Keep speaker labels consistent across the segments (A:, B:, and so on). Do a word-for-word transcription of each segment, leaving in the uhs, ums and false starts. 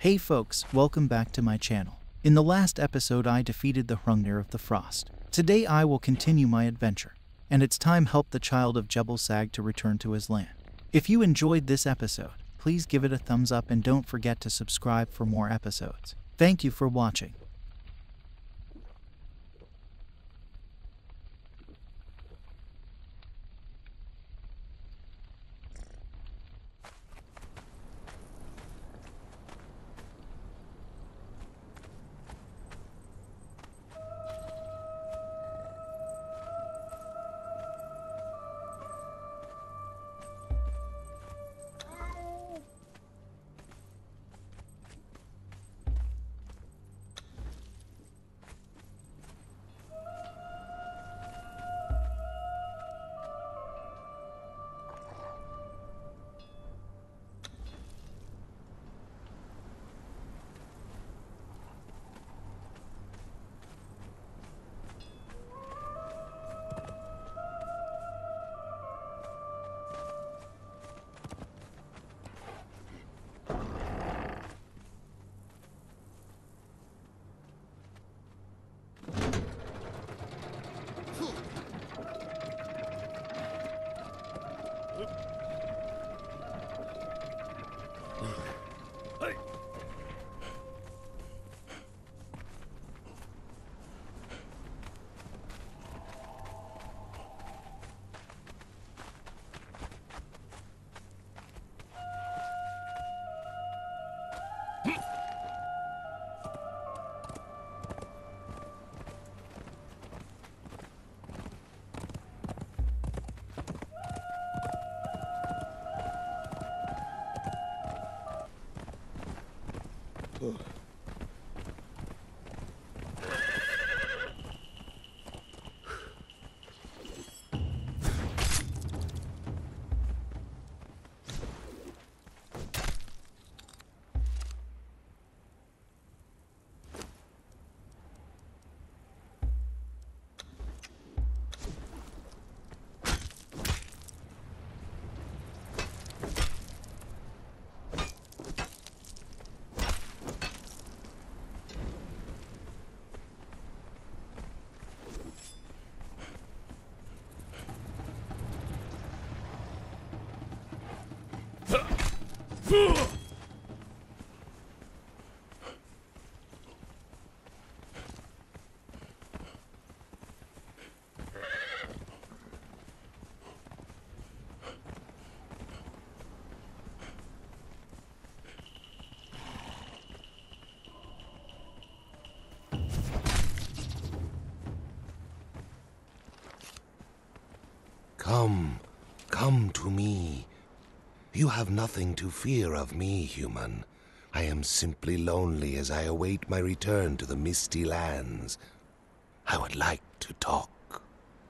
A: Hey folks, welcome back to my channel. In the last episode I defeated the Hrungnir of the Frost. Today I will continue my adventure, and it's time help the child of Jebel Sag to return to his land. If you enjoyed this episode, please give it a thumbs up and don't forget to subscribe for more episodes. Thank you for watching.
B: Come, come to me. You have nothing to fear of me, human. I am simply lonely as I await my return to the Misty Lands. I would like to talk.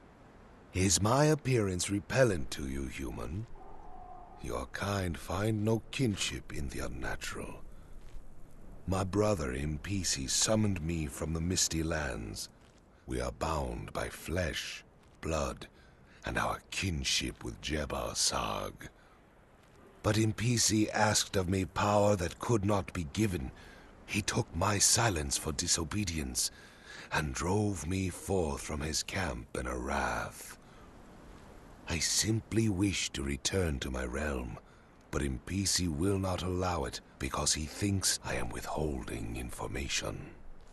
B: Is my appearance repellent to you, human? Your kind find no kinship in the unnatural. My brother Impisi summoned me from the Misty Lands. We are bound by flesh, blood, and our kinship with Jebel Sag. But Impisi asked of me power that could not be given. He took my silence for disobedience, and drove me forth from his camp in a wrath. I simply wish to return to my realm, but Impisi will not allow it because he thinks I am withholding information.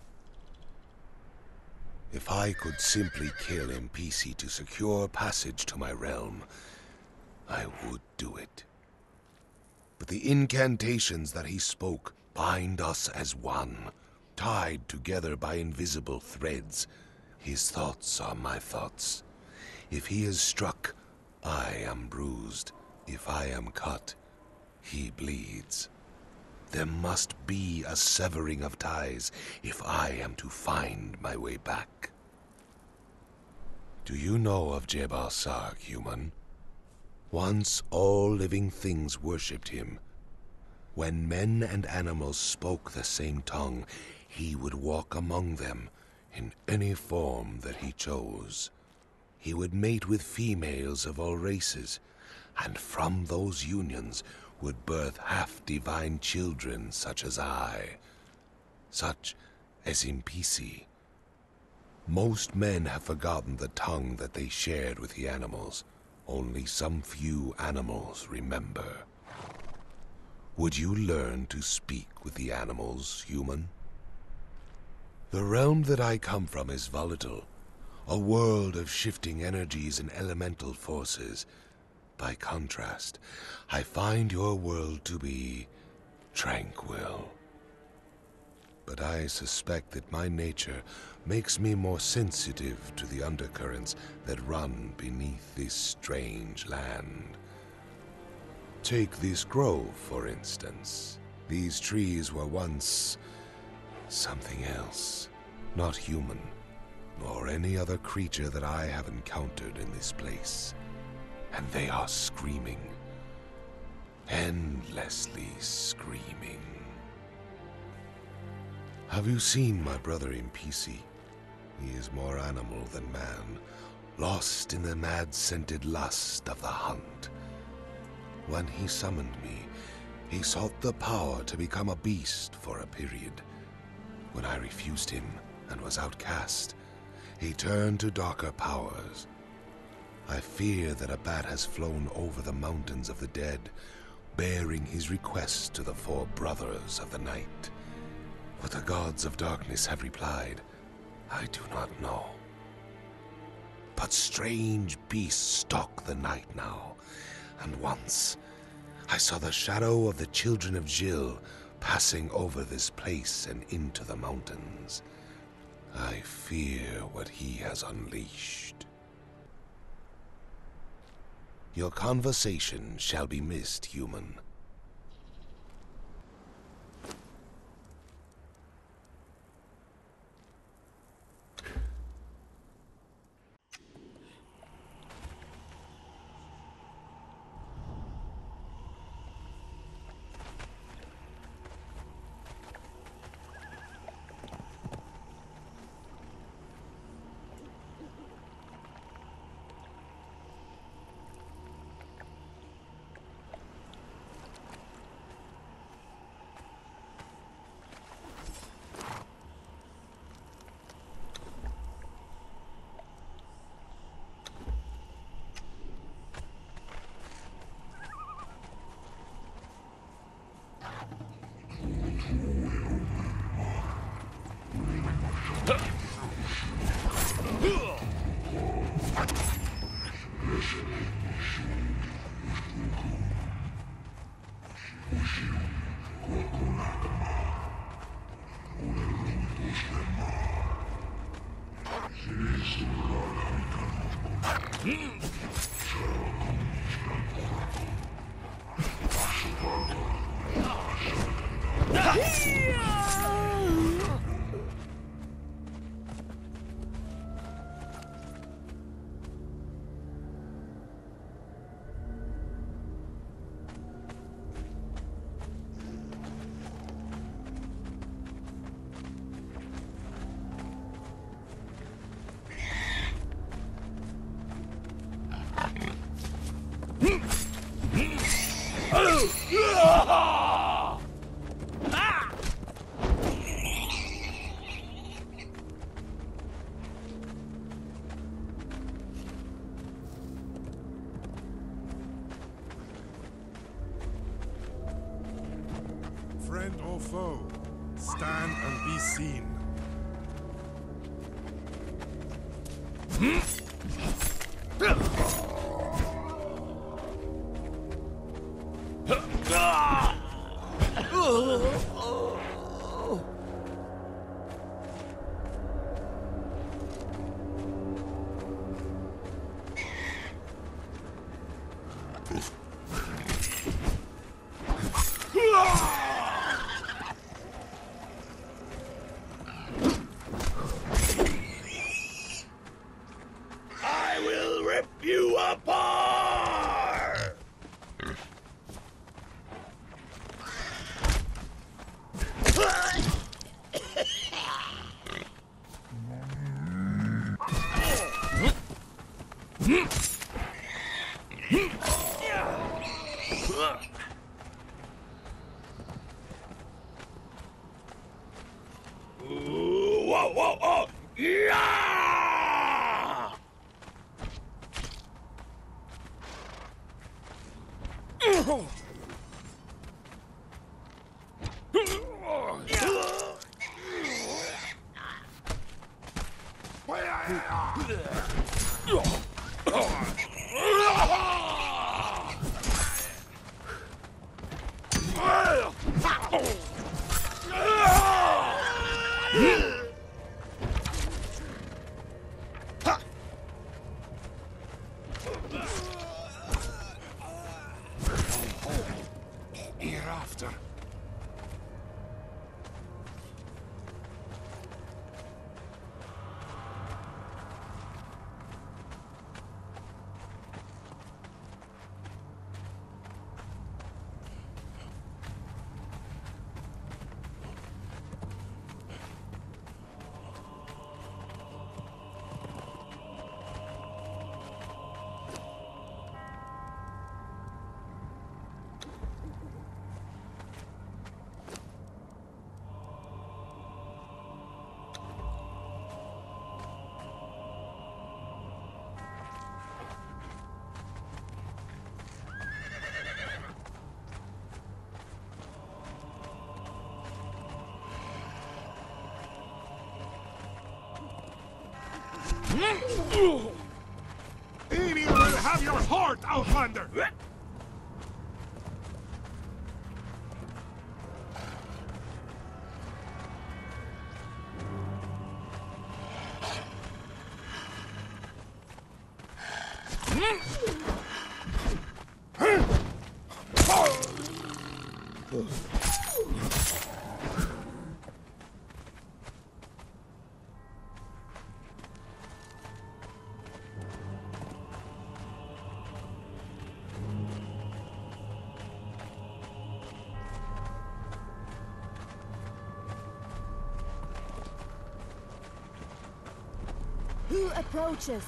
B: If I could simply kill Impisi to secure passage to my realm, I would do it. But the incantations that he spoke bind us as one, tied together by invisible threads. His thoughts are my thoughts. If he is struck, I am bruised. If I am cut, he bleeds. There must be a severing of ties if I am to find my way back. Do you know of Jebel Sag, human? Once all living things worshipped him. When men and animals spoke the same tongue, he would walk among them in any form that he chose. He would mate with females of all races, and from those unions would birth half-divine children such as I, such as Impisi. Most men have forgotten the tongue that they shared with the animals. Only some few animals remember. Would you learn to speak with the animals, human? The realm that I come from is volatile, a world of shifting energies and elemental forces. By contrast, I find your world to be tranquil. But I suspect that my nature makes me more sensitive to the undercurrents that run beneath this strange land. Take this grove, for instance. These trees were once something else, not human, nor any other creature that I have encountered in this place. And they are screaming, endlessly screaming. Have you seen my brother Impisi? He is more animal than man, lost in the mad-scented lust of the hunt. When he summoned me, he sought the power to become a beast for a period. When I refused him and was outcast, he turned to darker powers. I fear that a bat has flown over the mountains of the dead, bearing his request to the four brothers of the night. What the gods of darkness have replied, I do not know. But strange beasts stalk the night now, and once I saw the shadow of the children of Jill passing over this place and into the mountains. I fear what he has unleashed. Your conversation shall be missed, human.
C: Friend or foe, stand and be seen.
B: I will rip you apart!
C: Hereafter. Emil will have your heart, Outlander!
D: Who approaches?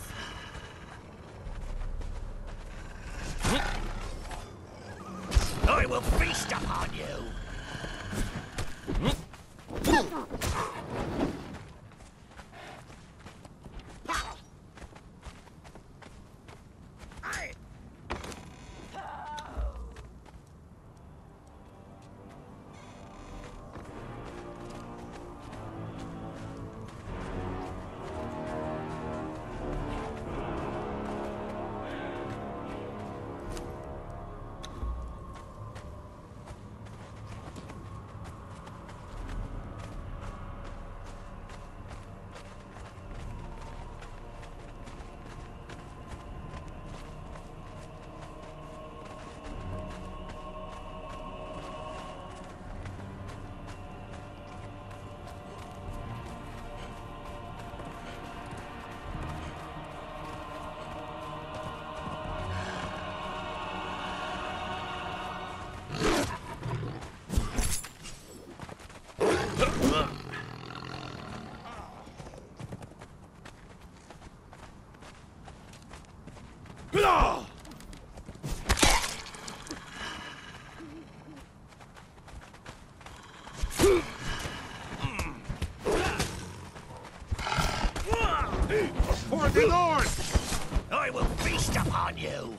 E: I will feast upon you!
C: For the Lord!
E: I will feast upon you!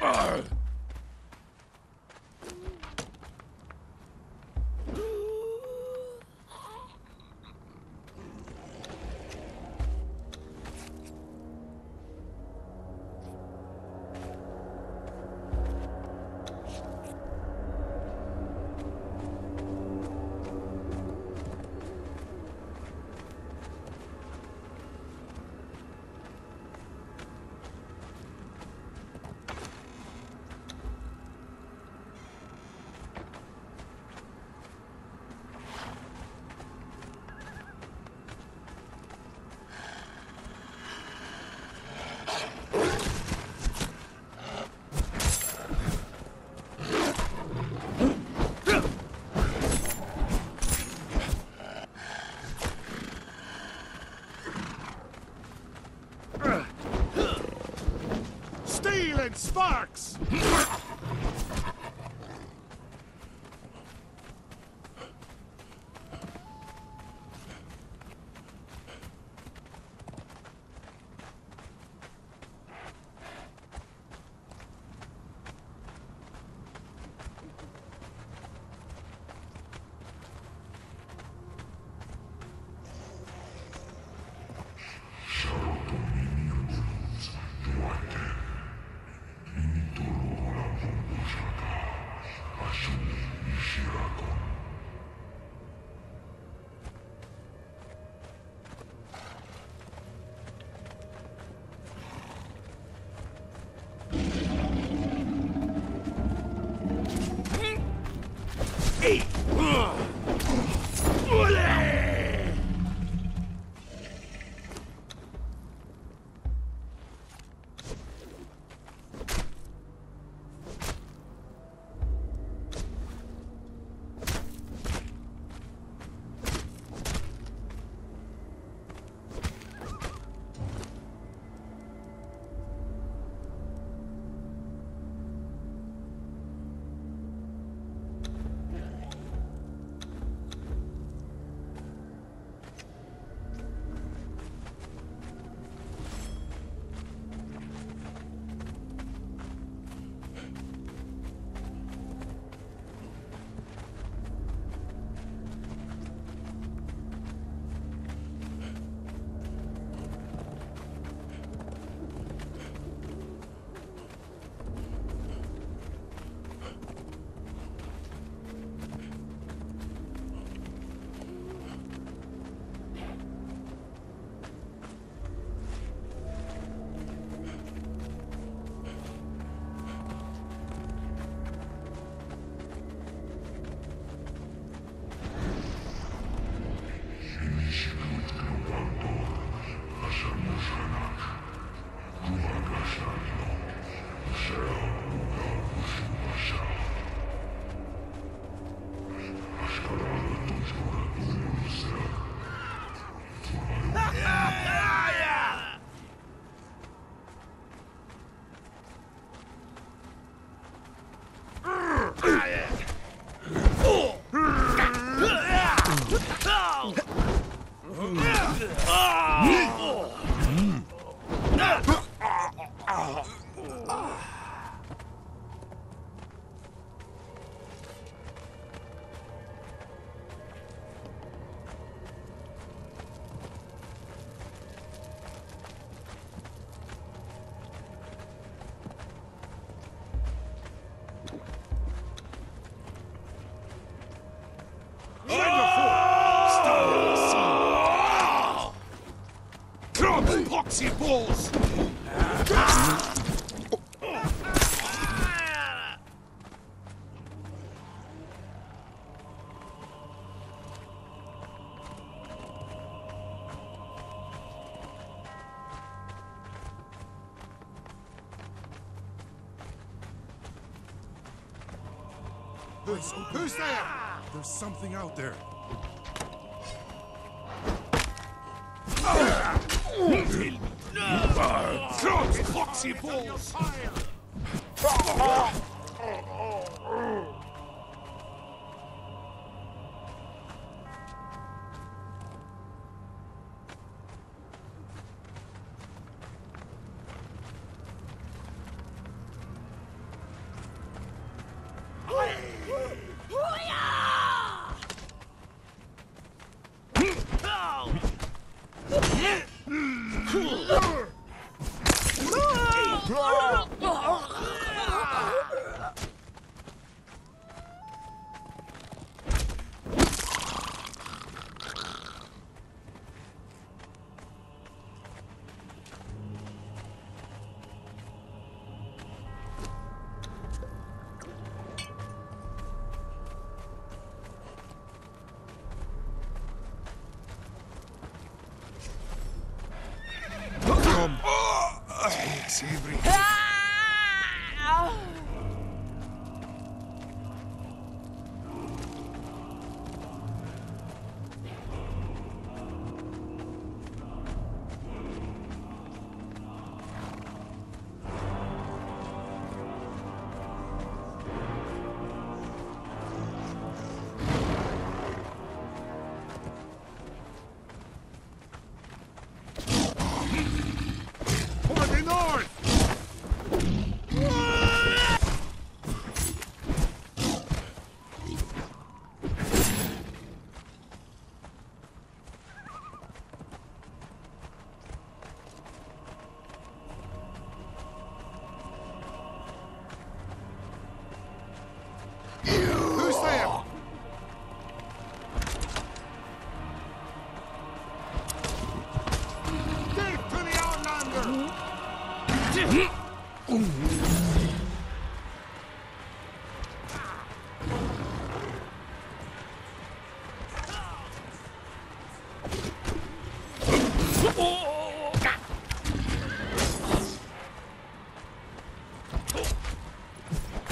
C: Steel and sparks!
B: Poxy balls!
C: Who's, who's there? There's something out there.
B: Throat Poxy balls!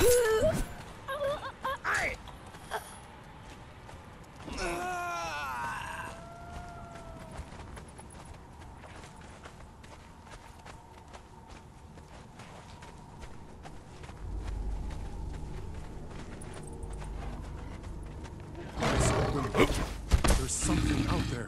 C: There's something out there.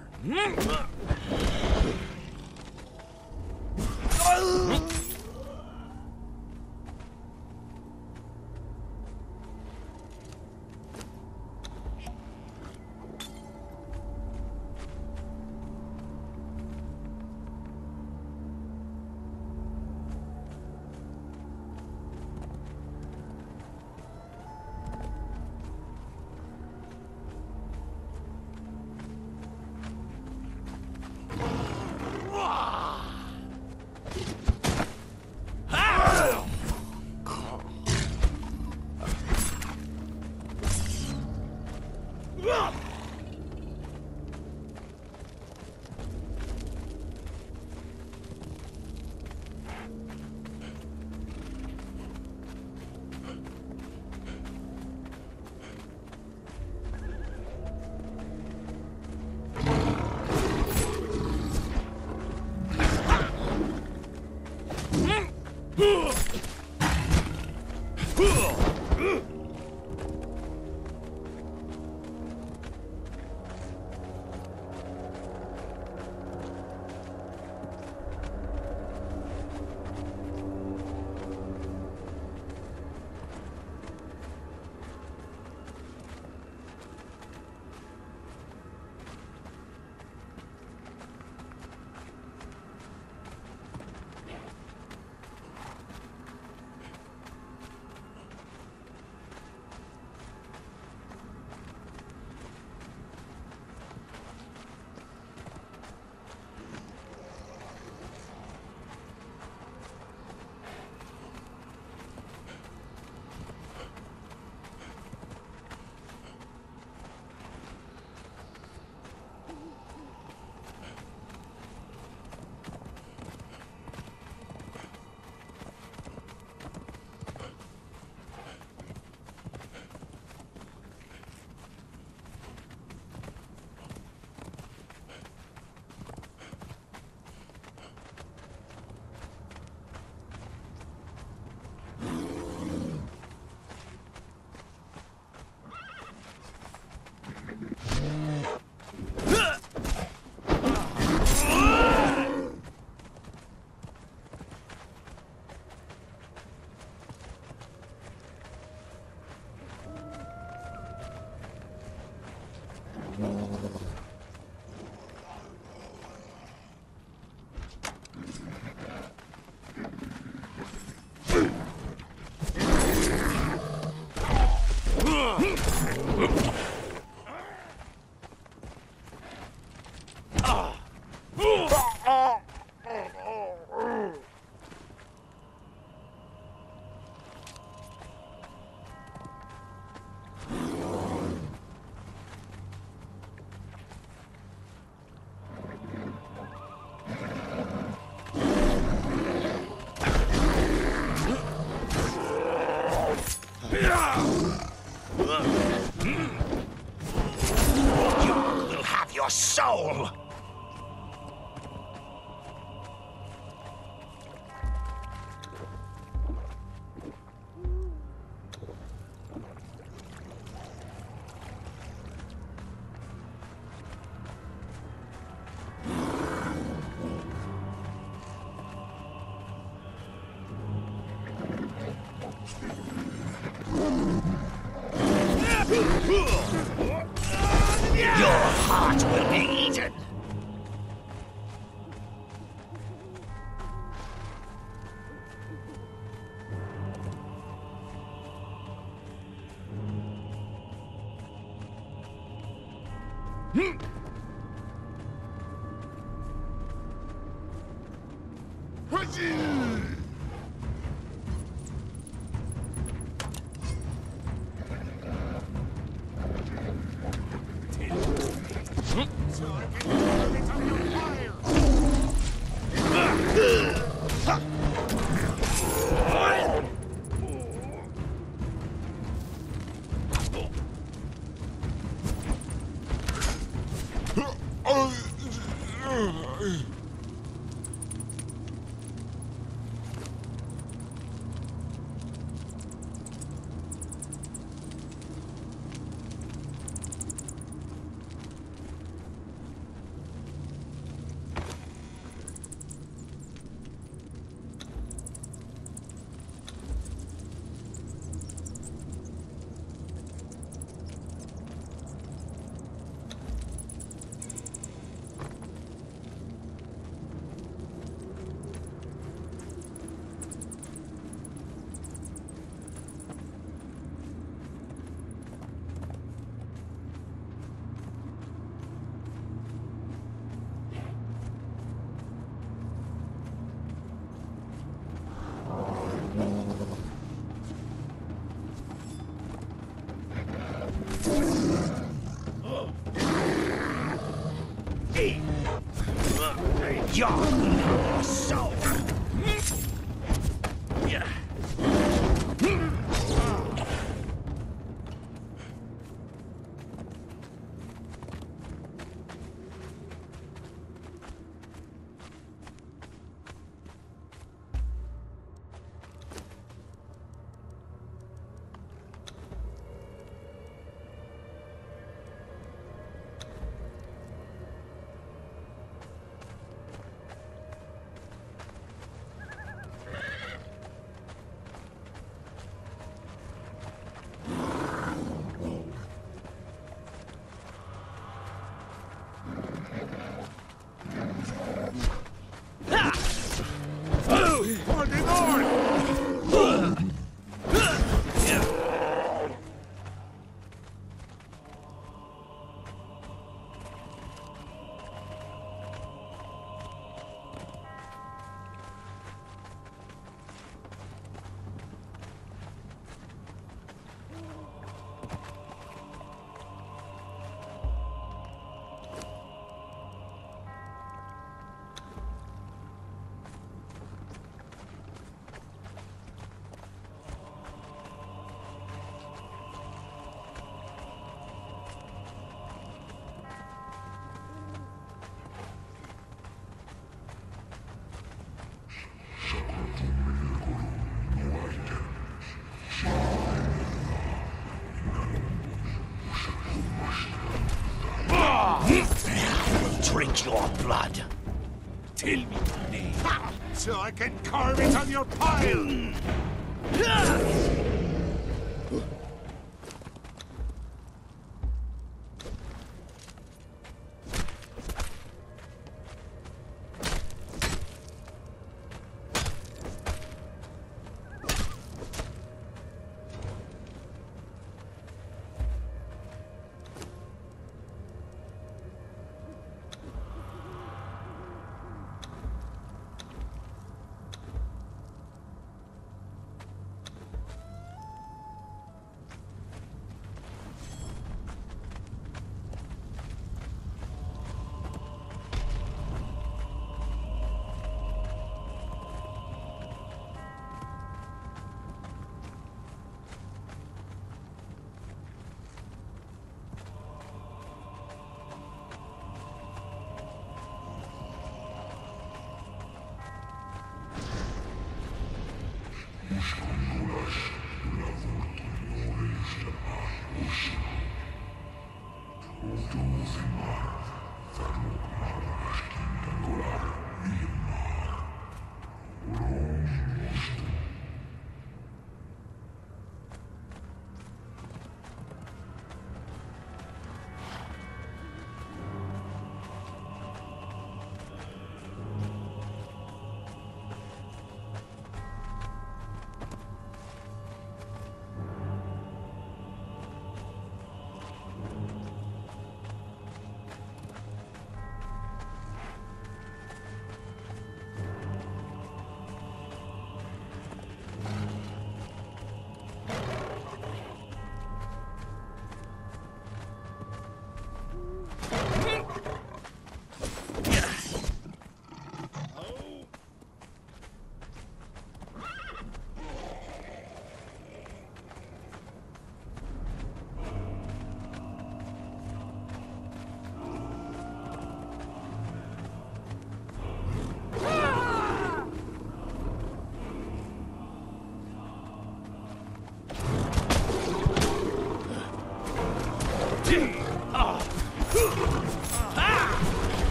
E: Your soul! Your heart will be eaten! Your soul. Yeah.
C: For the north!
E: Drink your blood. Tell me your name.
C: Ha! So I can carve it on your pile!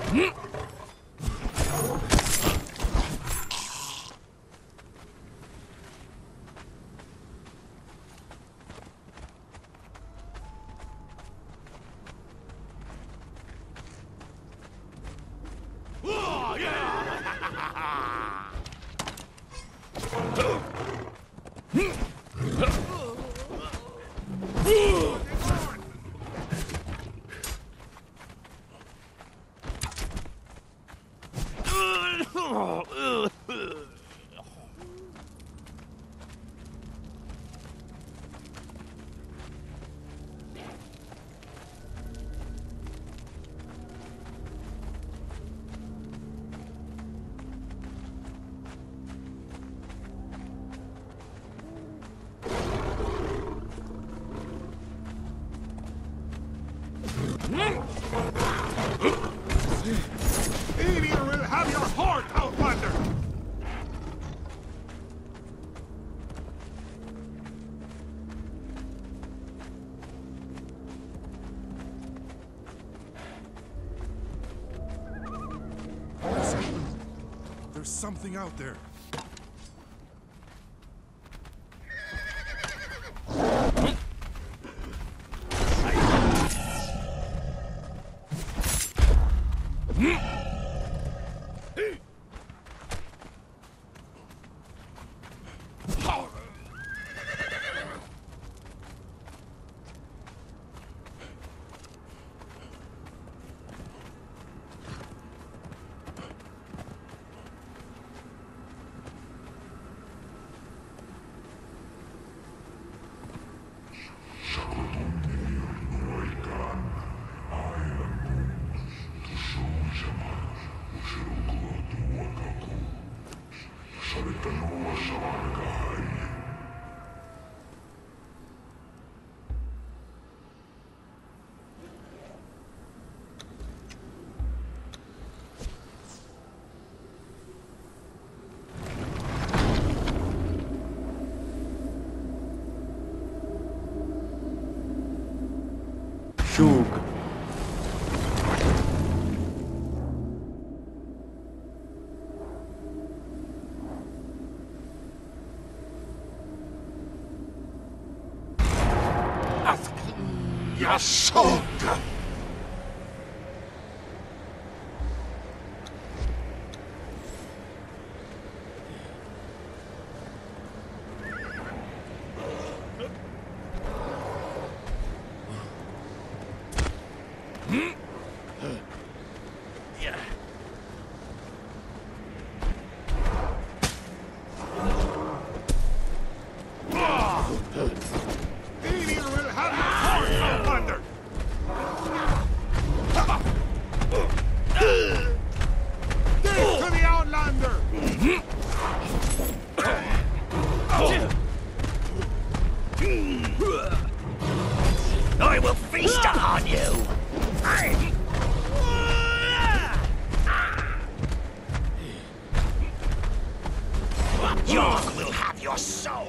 C: Aether will have your heart, Outlander! What's happening? There's something out there.
D: Shug.
B: Yasod!
C: Aether will have your heart, Outlander! Give to the Outlander!
E: I will feast upon you! York will have your soul!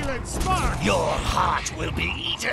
C: Excellent spark!
E: Your heart will be eaten!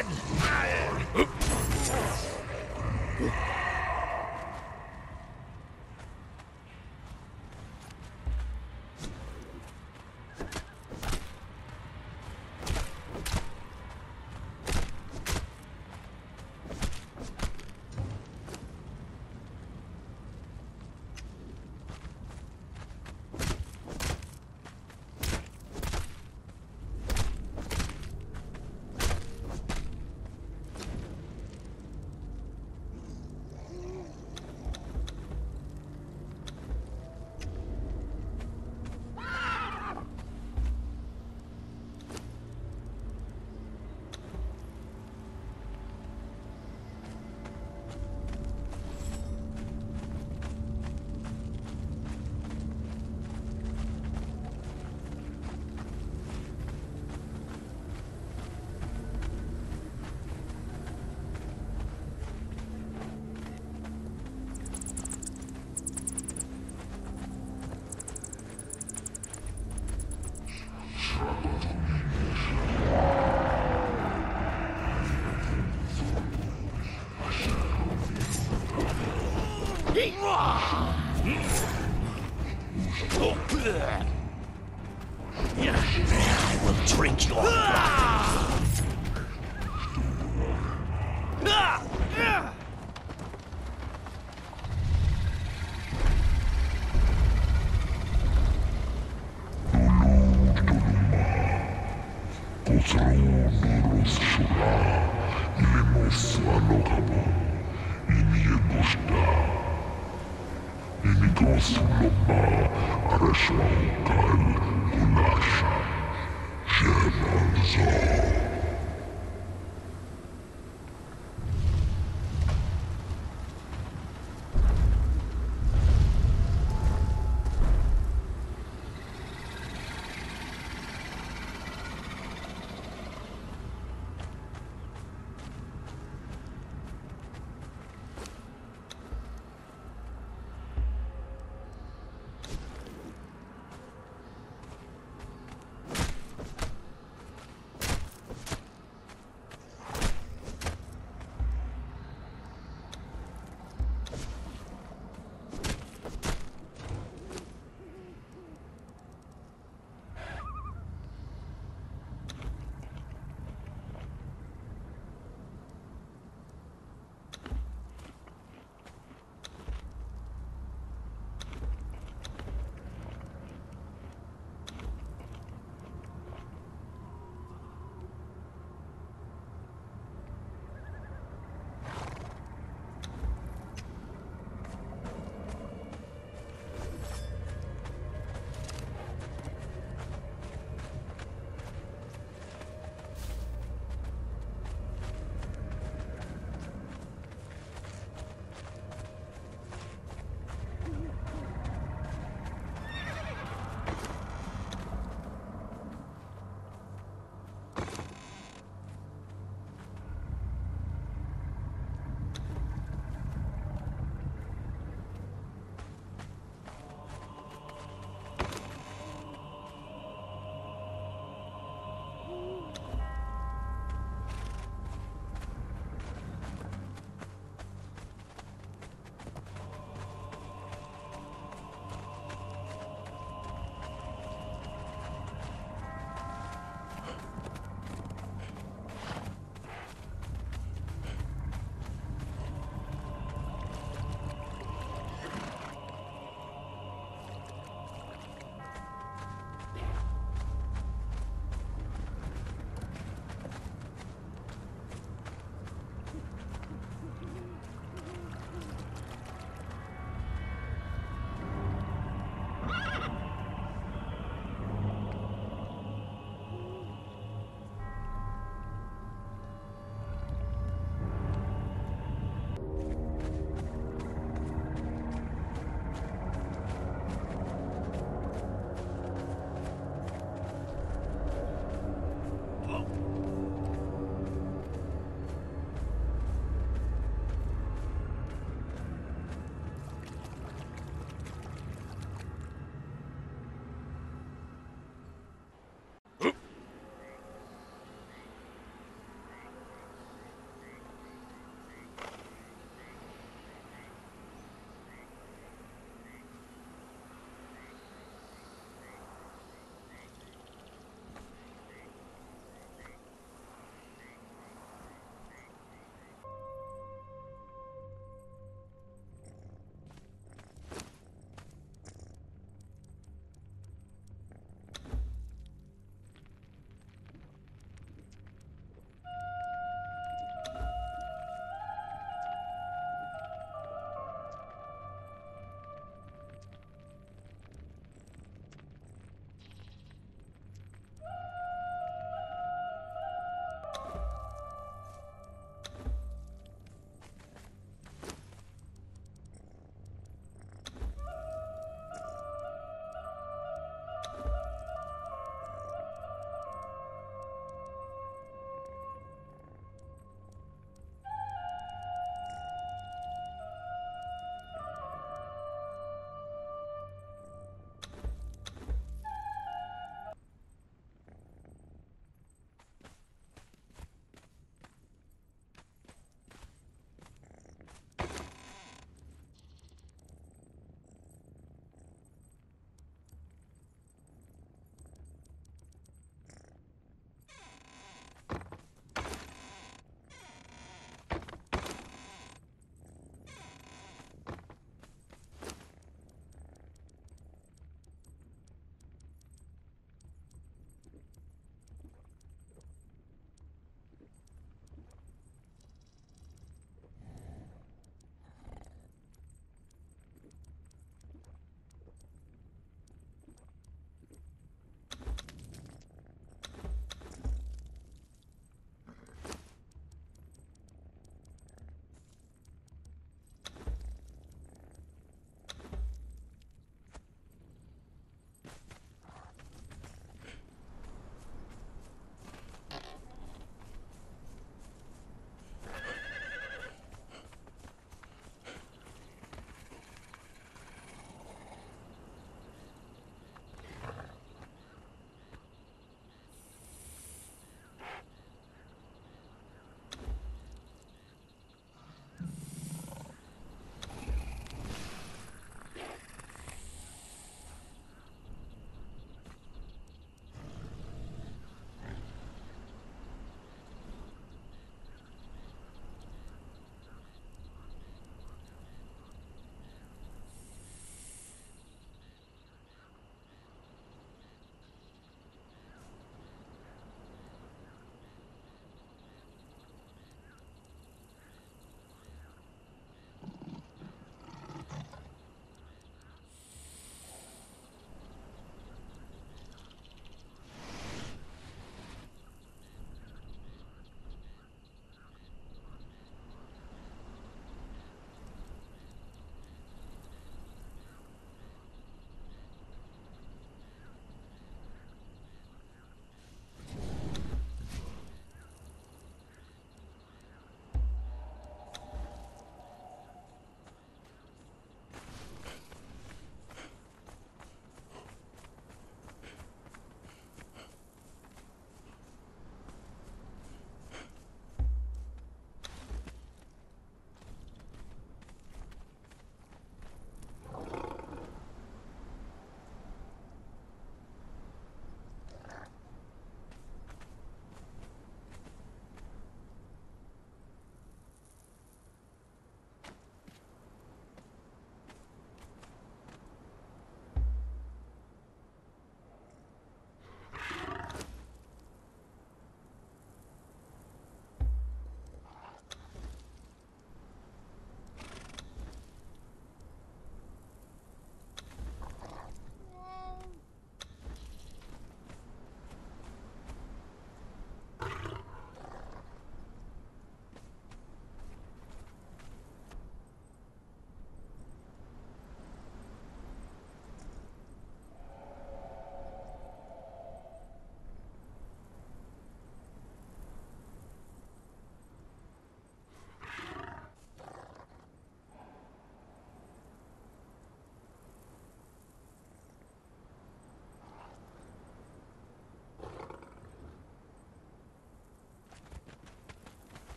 E: I will drink your blood.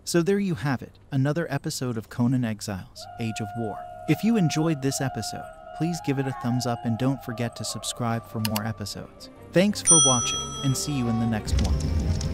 A: So there you have it, another episode of Conan Exiles, Age of War. If you enjoyed this episode, please give it a thumbs up and don't forget to subscribe for more episodes. Thanks for watching, and see you in the next one.